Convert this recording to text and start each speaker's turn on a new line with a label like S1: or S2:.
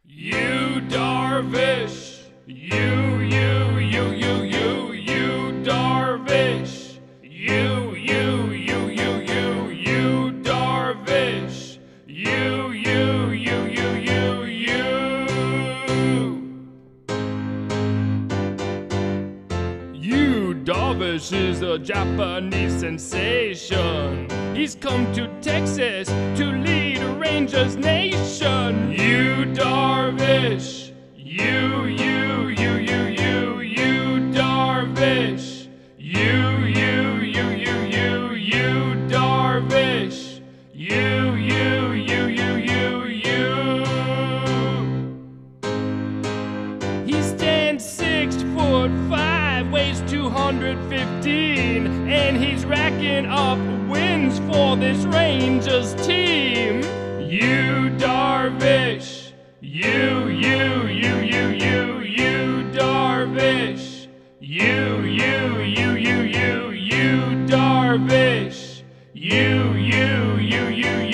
S1: You Darvish, you Darvish, you Darvish, you. You Darvish is a Japanese sensation. He's come to Texas to lead a Rangers nation. You Darvish, you Darvish, you Darvish, you. He stands 6'5", weighs 215, and he's racking up wins for this Rangers team. You Darvish, you Darvish, you Darvish, you